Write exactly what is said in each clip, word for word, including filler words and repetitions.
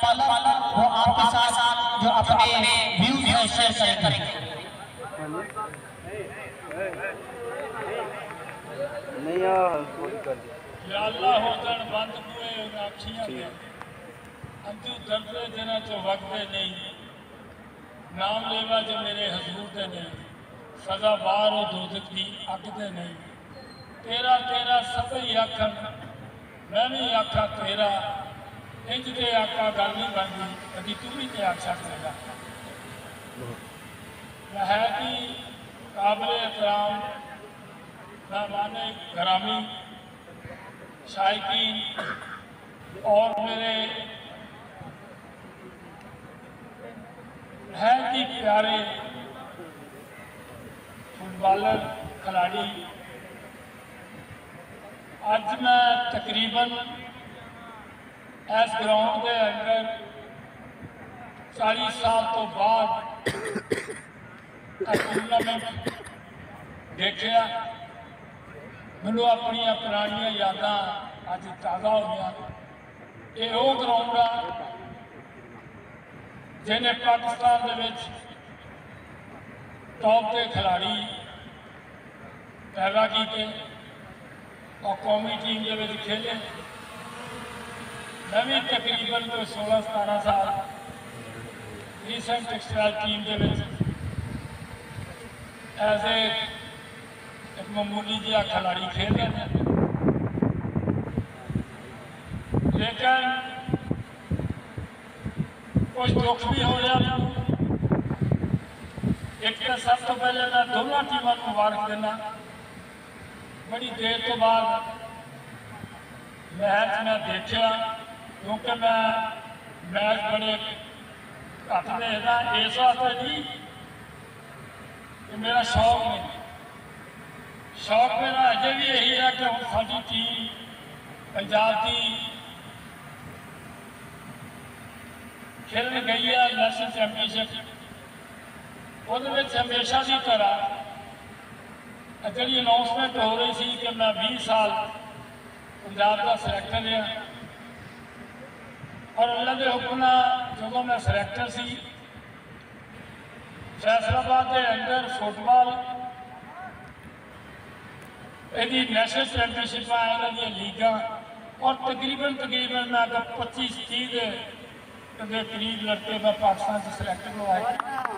वो आपके साथ जो अपने व्यूज हैं शेयर करेंगे। नहीं यार थोड़ी कर दी या अल्लाह होतन बंद हुए अखियां के अंतु दर्दे देना तो वक्त नहीं नाम लेवा जो मेरे हजूर दे नहीं सजा बार और दोजख की अग दे नहीं तेरा तेरा सब ही आखन मैं भी आखा तेरा इंज के आका गल नहीं बनती कभी तू भी ते आखा तेरा है कि काबिल एहतराम मेहमाने ग्रामी शायकीन और मेरे है कि प्यारे फुटबॉलर खिलाड़ी अज मैं तकरीबन इस ग्राउंड के अंदर चालीस साल तो बाद टूर्नामेंट देखा मैनू अपन पुरानिया यादां अज ताज़ा हो गया। ये वो ग्राउंड आ जिन्हें पाकिस्तान दे विच टॉप के खिलाड़ी पैदा किए और कौमी टीम के विच खेले। मैं भी तकरीबन कोई सोलह सतारह साल रीसेंट टेक्सटाइल टीम के विच एज ए एक मामूली जिहा खिलाड़ी खेल रहे हैं, लेकिन कुछ दुख भी हो रहा। एक तो सब तो पहले मैं दोनों टीमों को मुबारक देना, बड़ी देर तो बाद मैच मैं देखा क्योंकि मैं मैच बड़े घट देखता इस वास्ते नहीं कि मेरा शौक नहीं, शौक मेरा अजे भी यही है कि हम साडी टीम पंजाब की खेलने गई है नेशनल चैंपियनशिप, वो हमेशा की तरह जी अनाउंसमेंट हो रही थी कि मैं बीस साल पंजाब का सिलेक्टर रहा और अल्लाह के हुक्म जो मैं सिलेक्टर सी फैसलाबाद के अंदर फुटबॉल यदि नेशनल चैंपियनशिप इन्हों लीगा और तकरीबन तकरीबन मैं अगर पच्चीस तीह के करीब लड़के मैं पाकिस्तान से सिलेक्ट करवाए।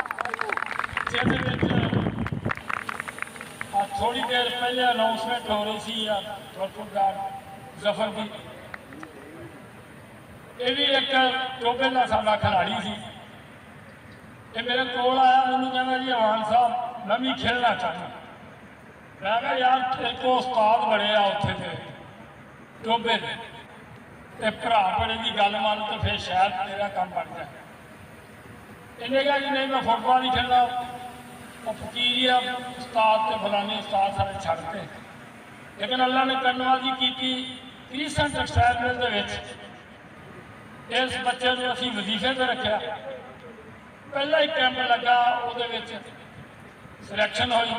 थोड़ी देर पहले अनाउंसमेंट हो रही थी जफर की, ये भी एक टोबे का साडा खिलाड़ी सी, ये मेरे कोल आया मैंने कहना जी अमान साहब मैं भी खेलना चाहता। मैं कहा यार तेरे को उस्ताद बड़े आ उत्थे दे टोबे दे ते भरा बड़े की गल मान तो फिर शायद तेरा काम बन जाए। इन्हें कहा कि नहीं मैं फुटबॉल नहीं खेलना, फकीर आ उस्ताद तो फलाने उस्ताद सारे छड़ते। लेकिन अल्लाह ने करनवाजी की रीसेंट टेक्सटाइल मिल इस बच्चे को असी वजीफे पर रखा, पहला ही कैंप लगा वो सिलेक्शन हुई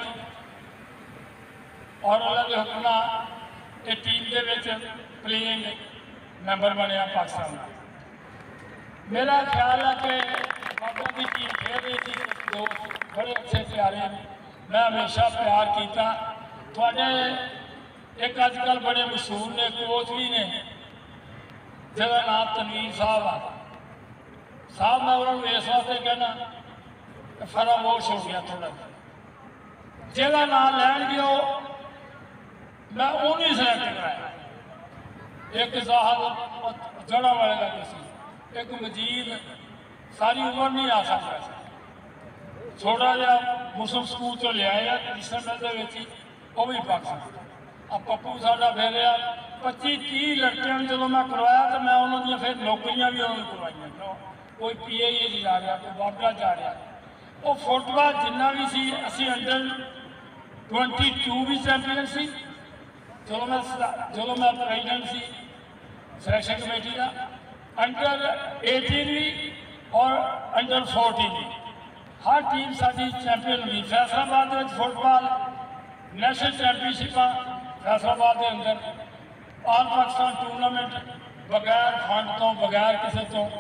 और उन्होंने हुक्म ये टीम के प्लेइंग मैंबर बनया पाकिस्तान। मेरा ख्याल है कि बाबा की टीम खेल रही थी, दोस्त बड़े अच्छे प्यारे, मैं हमेशा प्यार किया। थोड़े एक अजकल बड़े मशहूर ने कोच भी ने जिसका नाम तनवीर साहब आ साहब, मैं उन्होंने इस वास्ते कहना फरामोश हो गया थोड़ा जिसका नाम लैन गए मैं उन्हीं सिलेक्ट कराया। एक साहब जड़ा वाले का किसी, एक मजीद सारी उम्र नहीं आ सकता, छोटा जहा मुस्लिम स्कूल चो लिया ट्यूशन वो भी पाकिस्तान। अब पप्पू साडा फिर पच्ची तीह लड़कियों ने जो मैं करवाया तो मैं उन्होंने फिर नौकरियां भी उन्होंने करवाइया। कोई पी आई ए जा रहा, कोई बाबरा जा रहा, वो फुटबॉल जिन्ना भी सी असी अंडर ट्वेंटी टू भी चैंपीयन सी जो मैं जो मैं प्रेजिडेंट सी सिलेक्शन कमेटी का, अंडर एटीन भी और अंडर फोर्टीन भी हर टीम साडी चैंपीयन हुई। फैसलाबाद में फुटबॉल नेशनल चैंपीयनशिप फैसलाबाद के अंदर ऑल पाकिस्तान टूरनामेंट बगैर फंड तो बगैर किसी तो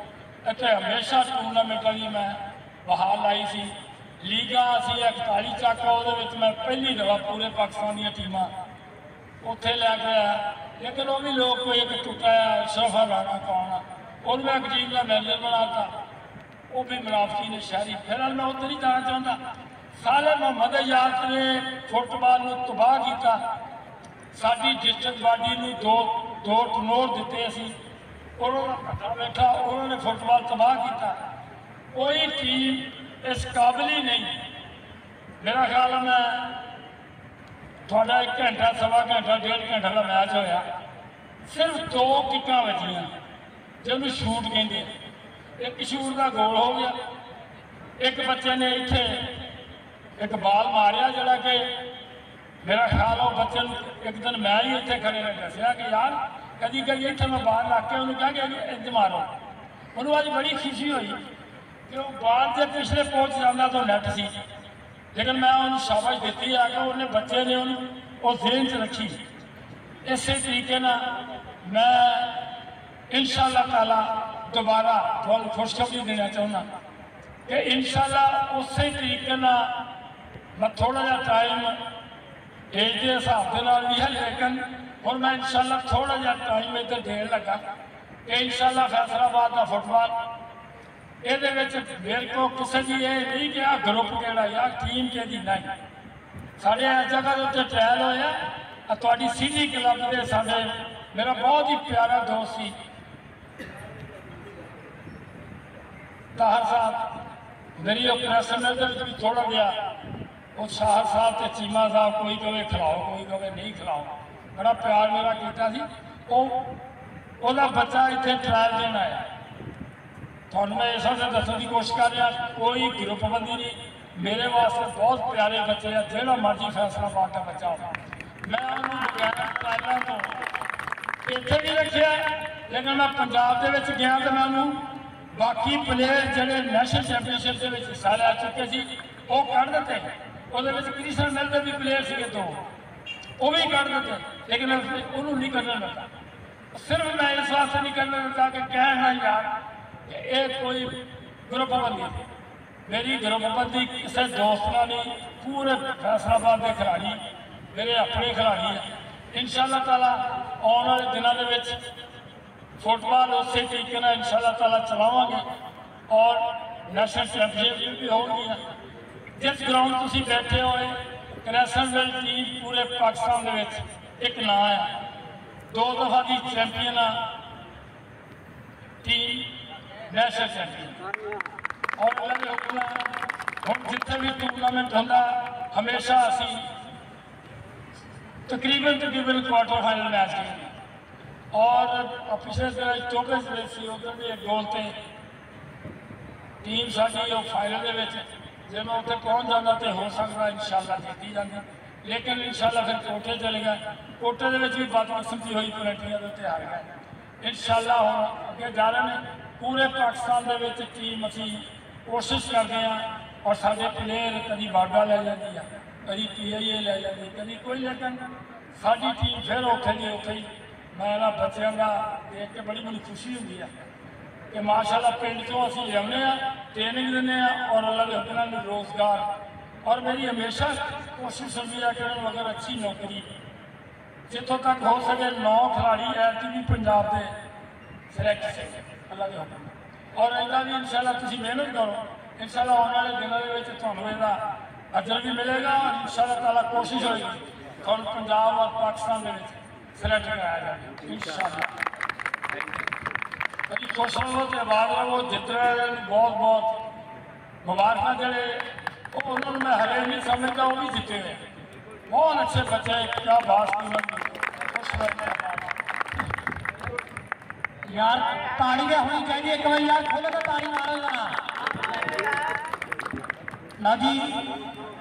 ਇੱਥੇ ਹਮੇਸ਼ਾ ਟੂਰਨਾਮੈਂਟਾਂ ਦੀ ਮੈਂ ਬਹਾਲ ਲਾਈ ਸੀ। ਲੀਗਾਂ ਅਸੀਂ ਇਕਤਾਲੀ ਚੱਕ ਉਹਦੇ ਵਿੱਚ ਮੈਂ ਪਹਿਲੀ ਦਫਾ ਪੂਰੇ ਪਾਕਿਸਤਾਨ ਦੀਆਂ ਟੀਮਾਂ ਉੱਥੇ ਲੈ ਕੇ ਆਇਆ। ਲੇਕਿਨ ਉਹ ਵੀ ਲੋਕ ਕੋਈ ਇੱਕ ਟੁੱਟਾ ਅਸ਼ਰਫ ਰਾਣਾ ਕੌਣ ਆ ਉਹਨੂੰ ਮੈਂ ਇੱਕ ਟੀਮ ਦਾ ਮੈਨੇਜਰ ਬਣਾਤਾ, ਉਹ ਵੀ ਮੁਨਾਫਕੀ ਨੇ ਸ਼ਹਿਰੀ। ਫਿਰ ਮੈਂ ਉੱਧਰ ਹੀ ਜਾਣਾ ਚਾਹੁੰਦਾ। ਸਾਰੇ ਮੁਹੰਮਦ ਇਜਾਜ਼ ਨੇ ਫੁੱਟਬਾਲ ਨੂੰ ਤਬਾਹ ਕੀਤਾ। ਸਾਡੀ ਡਿਸਟ੍ਰਿਕਟ ਬਾਡੀ ਨੂੰ ਦੋ ਦੋ ਟਨੋਰ ਦਿੱਤੇ ਅਸੀਂ, ਉਹਨਾਂ ਦਾ ਪੱਠਾ ਬੈਠਾ, ਉਹਨਾਂ ਨੇ ਫੁੱਟਬਾਲ ਤਬਾਹ ਕੀਤਾ। ਕੋਈ ਟੀਮ ਇਸ ਕਾਬਲ ਹੀ ਨਹੀਂ। ਮੇਰਾ ਖਿਆਲ ਹੈ ਮੈਂ ਤੁਹਾਡਾ ਇੱਕ ਘੰਟਾ ਸਵਾ ਘੰਟਾ ਡੇਢ ਘੰਟਾ ਦਾ ਮੈਚ ਹੋਇਆ, ਸਿਰਫ ਦੋ ਕਿੱਕਾਂ ਵੱਜੀਆਂ ਜਿਹਨੂੰ ਸ਼ੂਟ ਕਹਿੰਦੇ। ਇੱਕ ਸ਼ੂਟ ਦਾ ਗੋਲ ਹੋ ਗਿਆ, ਇੱਕ ਬੱਚੇ ਨੇ ਇੱਥੇ ਇੱਕ ਬਾਲ ਮਾਰਿਆ ਜਿਹੜਾ ਕਿ ਮੇਰਾ ਖਿਆਲ ਉਹ ਬੱਚੇ ਨੂੰ ਇੱਕ ਦਿਨ ਮੈਂ ਹੀ ਇੱਥੇ ਖੜੇ ਨੇ ਦੱਸਿਆ ਕਿ ਯਾਰ ਕਦੀ ਕਦੀ ਇੱਥੇ ਮੈਂ ਬਾਲ ਲਾ ਕੇ ਉਹਨੂੰ ਕਿਹਾ ਕਿ ਇੰਜ ਮਾਰੋ। ਉਹਨੂੰ ਅੱਜ ਬੜੀ ਖੁਸ਼ੀ ਹੋਈ ਕਿ ਉਹ ਬਾਲ ਦੇ ਪਿਛਲੇ ਪਹੁੰਚ ਜਾਂਦਾ ਤਾਂ ਨੈੱਟ ਸੀ, ਲੇਕਿਨ ਮੈਂ ਉਹਨੂੰ ਸ਼ਾਬਾਸ਼ ਦਿੱਤੀ ਆ ਕਿ ਉਹਨੇ ਬੱਚੇ ਨੇ ਉਹਨੂੰ ਉਹ ਜ਼ਿਹਨ 'ਚ ਰੱਖੀ। ਇਸੇ ਤਰੀਕੇ ਨਾਲ ਮੈਂ इंशा अल्लाह ताला दोबारा बहुत खुशखबरी देना चाहना कि इंशा अल्लाह उस तरीके ना मैं थोड़ा जहा टाइम एज के हिसाब के नाल भी है, लेकिन और मैं इंशा अल्लाह थोड़ा जहा टाइम इधर देन लगा कि इंशा अल्लाह फैसलाबाद का फुटबॉल ये मेरे को किसी की ये नहीं कि आ ग्रुप केड़ा या टीम के दी नहीं। साढ़े इस जगह के उत्ते ट्रायल होया तुहाडी सीधी क्लब के साढ़े मेरा बहुत ही प्यारा दोस्त सी ताहर साहब, मेरी ऑपरेशन भी थोड़ा गया वो शाह साहब तो चीमा साहब कोई कहे खिलाओ कोई कहे नहीं खिलाओ, बड़ा प्यार मेरा किया सी। वो बच्चा इतने ट्रायल देना आया। थानू मैं इस वास्ते दसने की कोशिश कर रहा कोई ग्रुपबंदी नहीं, मेरे वास्ते बहुत प्यारे बच्चे हैं, जो मर्जी फैसलाबाद का बच्चा हो। मैं उन्होंने ट्रायलों तो इतने भी रखा, लेकिन मैं पंजाब के गया तो मैं उन्होंने बाकी प्लेयर जोड़े नैशनल चैंपीयनशिप के हिस्सा लै चुके थे वो कढ़ दिते। वो कृष्ण मिल के भी प्लेयर से दो वो भी कढ़ दिते, लेकिन उन्होंने नहीं करने लगा। सिर्फ मैं इस वास्ते नहीं करने लगा कि कहना यार ये कोई ग्रुपबंदी, मेरी ग्रुपबंदी किसी दोस्त का नहीं, पूरे फैसलाबाद के खिलाड़ी मेरे अपने खिलाड़ी हैं। इंशाअल्लाह ताला आने वाले दिनों के फुटबॉल उस तरीके ना इंशाअल्लाह ताला चलावांगे और नैशनल चैंपीयनशिप भी होगी। जिस ग्राउंड तुम बैठे हो क्रैसनवेल टीम पूरे पाकिस्तान के एक नाम है, दो दफा की चैंपीयन टीम नैशनल चैंपीयन और हम जिथे भी टूरनामेंट होंदा हमेशा असी तकरीबन तकरीबन क्वार्टर फाइनल मैच खेलते और पिछले दिन चौबीस रेस से उधर भी एक गोल से टीम साड़ी फाइनल जे मैं उत्थे पहुँच जाता तो हो सकता इंशाअल्लाह जीती जाती, लेकिन इंशाअल्लाह फिर कोटे चले गए। कोटे के भी बदकिस्मती हुई, पेनल्टियां के उत्ते हार गए। इंशाअल्लाह हम अगे जा रहे हैं, पूरे पाकिस्तान के टीम असी कोशिश करते हैं और साढ़े प्लेयर कभी बागा लै जाती है, कभी पी आई ए लै जाती, कभी कोई, लेकिन साड़ी टीम फिर उठे जी उठे ही। मैं इन्होंने बच्चों का देख के बड़ी बड़ी खुशी होती है कि माशाअल्लाह पिंड चो असी लियाने ट्रेनिंग देने और अल्लाह के हुक्म नाल रोजगार। और मेरी हमेशा कोशिश होती है कि उन्होंने अगर अच्छी नौकरी जितों तक हो सके नौ खिलाड़ी ऐसी भी पंजाब के सिलेक्ट से अल्लाह के हुक्म और इनका भी इंशाअल्लाह तुम मेहनत करो, इंशाअल्लाह आने वाले दिनों में तुहानू इसका अजर भी मिलेगा और इंशाअल्लाह ताला कोशिश होगी तुहानू पंजाब और पाकिस्तान के सिलेक्ट कराया जाए इंशाअल्लाह। कभी खुश रहो तो आबाद रहो, जितने बहुत बहुत मुबारक जोड़े उन्होंने मैं हरे नहीं समझता, वो भी जीते हैं बहुत अच्छे बच्चे, क्या बात खुश रहते यार ताड़ी क्या होनी चाहिए एक बार यार खोलो तो ताड़ी मारो ना ना जी।